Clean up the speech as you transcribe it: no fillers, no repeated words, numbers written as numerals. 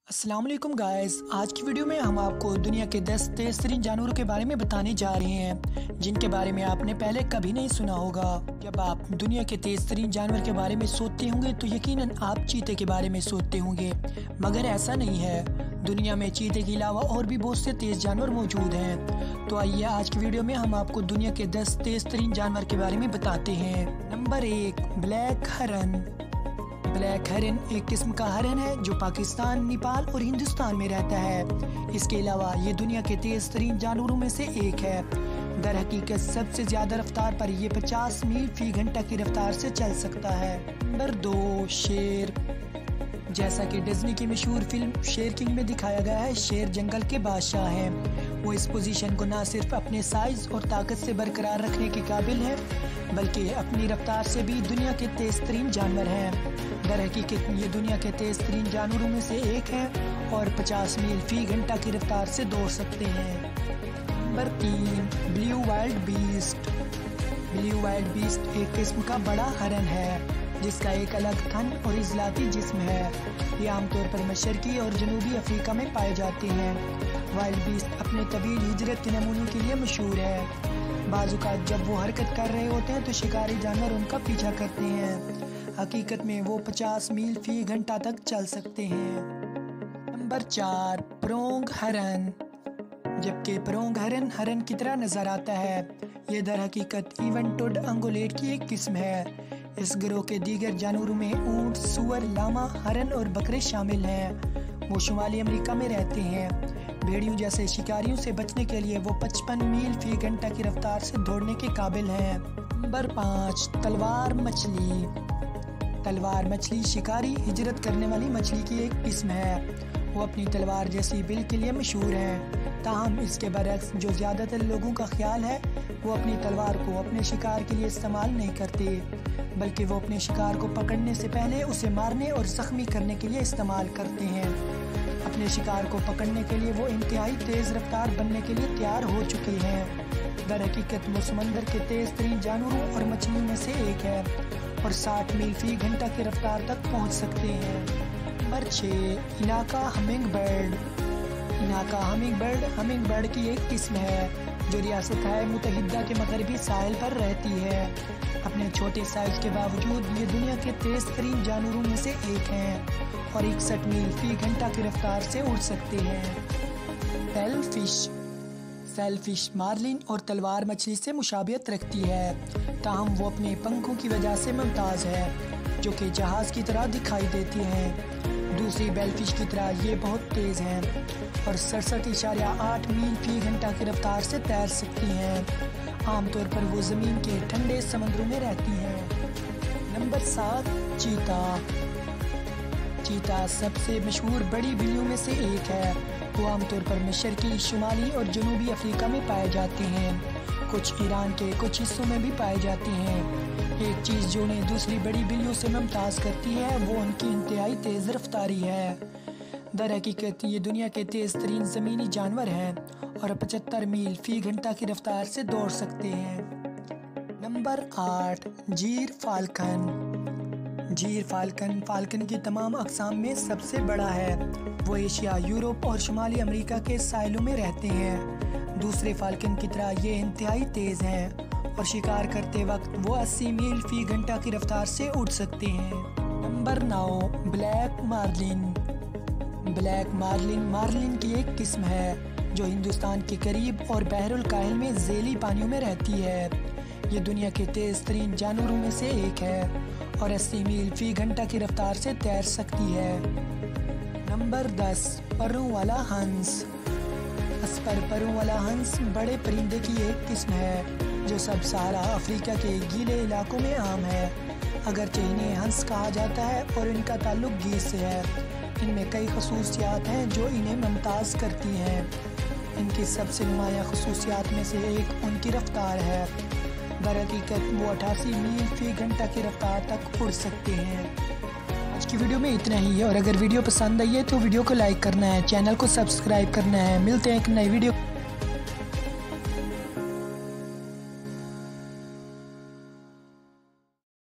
अस्सलाम वालेकुम गाइस, आज की वीडियो में हम आपको दुनिया के 10 तेज़ तरीन जानवरों के बारे में बताने जा रहे हैं जिनके बारे में आपने पहले कभी नहीं सुना होगा। जब आप दुनिया के तेज़ तरीन जानवर के बारे में सोचते होंगे तो यकीनन आप चीते के बारे में सोचते होंगे, मगर ऐसा नहीं है। दुनिया में चीते के अलावा और भी बहुत से तेज़ जानवर मौजूद हैं। तो आइए आज की वीडियो में हम आपको दुनिया के 10 तेज़ तरीन जानवर के बारे में बताते हैं। नंबर 1, ब्लैक हरन। ब्लैक हरन एक किस्म का हरन है जो पाकिस्तान, नेपाल और हिंदुस्तान में रहता है। इसके अलावा ये दुनिया के तेज तरीन जानवरों में से एक है। दर हकीकत सबसे ज्यादा रफ्तार पर ये 50 मील फी घंटा की रफ्तार से चल सकता है। नंबर 2, शेर। जैसा कि डिज्नी की मशहूर फिल्म शेर किंग में दिखाया गया है, शेर जंगल के बादशाह हैं। वो इस पोजीशन को न सिर्फ अपने साइज और ताकत से बरकरार रखने के काबिल है, बल्कि अपनी रफ्तार से भी दुनिया के तेज तरीन जानवर हैं। दर हकीकत ये दुनिया के तेज तरीन जानवरों में से एक है और 50 मील फी घंटा की रफ्तार से दौड़ सकते हैं। Number 3, blue wildebeest. Blue wildebeest एक किस्म का बड़ा हरन है जिसका एक अलग थन और इजलाती जिस्म है। ये आमतौर पर मशरकी और जनूबी अफ्रीका में पाए जाते हैं। वाइल्ड बीस्ट अपने तवील हिजरत के नमूनों के लिए मशहूर है। बाज़-औक़ात जब वो हरकत कर रहे होते हैं तो शिकारी जानवर उनका पीछा करते हैं। हकीकत में वो 50 मील फी घंटा तक चल सकते हैं। नंबर 4, प्रोंग हरन। जबकि प्रोंग हरन हरन की तरह नजर आता है, ये दर हकीकत इवन टोड अंगोलेट की एक किस्म है। इस गिरोह के दीगर जानवरों में ऊंट, सुअर, लामा, हरन और बकरे शामिल हैं। वो शुमाली अमेरिका में रहते हैं। भेड़ियों जैसे शिकारियों से बचने के लिए वो 55 मील फी घंटा की रफ्तार से दौड़ने के काबिल हैं। नंबर 5, तलवार मछली। तलवार मछली शिकारी हिजरत करने वाली मछली की एक किस्म है। वो अपनी तलवार जैसी बिल के लिए मशहूर है। ताहम इसके बरक्स जो ज़्यादातर लोगों का ख्याल है, वो अपनी तलवार को अपने शिकार के लिए इस्तेमाल नहीं करते, बल्कि वो अपने शिकार को पकड़ने से पहले उसे मारने और जख्मी करने के लिए इस्तेमाल करते हैं। अपने शिकार को पकड़ने के लिए वो इंतहाई तेज़ रफ्तार बनने के लिए तैयार हो चुके हैं। दर हकीकत वो समंदर के तेज़ तरीन जानवरों और मछलियों में से एक है और 60 मील फी घंटा की रफ्तार तक पहुंच सकते हैं। Number 6, Inca hummingbird. Inca hummingbird की एक किस्म है जो रियासत मुत्तहिदा के मगरबी साहिल पर रहती है। अपने छोटे साइज के बावजूद ये दुनिया के तेज तरीन जानवरों में से एक हैं और 61 मील फी घंटा की रफ्तार से उड़ सकते हैं। सेलफिश मार्लिन और तलवार मछली से मुशाबियत रखती है, ताहम वो अपने पंखों की वजह से मुमताज़ है जो कि जहाज़ की तरह दिखाई देती हैं। दूसरी बेलफिश की तरह ये बहुत तेज़ हैं और 67.8 मील फी घंटा की रफ्तार से तैर सकती हैं। आमतौर पर वो ज़मीन के ठंडे समंदरों में रहती हैं। नंबर 7, चीता सबसे मशहूर बड़ी बिल्लियों में से एक है। वो आमतौर पर मशरकी, शुमाली और जनूबी अफ्रीका में पाए जाते हैं। कुछ ईरान के कुछ हिस्सों में भी पाए जाते हैं। एक चीज़ जो उन्हें दूसरी बड़ी बिल्लियों से मुमताज़ करती है वो उनकी इंतहाई तेज़ रफ्तारी है। दर हकीकत ये दुनिया के तेज़ तरीन ज़मीनी जानवर हैं और 75 मील फी घंटा की रफ्तार से दौड़ सकते हैं। नंबर 8, जीर फाल्कन की तमाम अक़साम में सबसे बड़ा है। वो एशिया, यूरोप और शुमाली अमेरिका के साहिलों में रहते हैं। दूसरे फाल्कन की तरह ये इंतहाई तेज़ हैं और शिकार करते वक्त वो 80 मील फी घंटा की रफ्तार से उड़ सकते हैं। नंबर 9, ब्लैक मार्लिन की एक किस्म है जो हिंदुस्तान के करीब और बहरुल काहिल में ज़ेली पानियों में रहती है। ये दुनिया के तेज़ तरीन जानवरों में से एक है और 80 मील फी घंटा की रफ्तार से तैर सकती है। नंबर 10, परों वाला हंस। परों वाला हंस बड़े परिंदे की एक किस्म है जो सब सहारा अफ्रीका के गीले इलाकों में आम है। अगरचे इन्हें हंस कहा जाता है और इनका ताल्लुक गीत से है। इनमें कई खसूसियात हैं जो इन्हें मुमताज़ करती हैं। इनकी सबसे नुमायाँ खसूसियात में से एक उनकी रफ्तार है। दर हकीकत वो 88 मील फी घंटा की रफ्तार तक उड़ सकते हैं। आज की वीडियो में इतना ही है और अगर वीडियो पसंद आई है तो वीडियो को लाइक करना है, चैनल को सब्सक्राइब करना है। मिलते हैं एक नई वीडियो।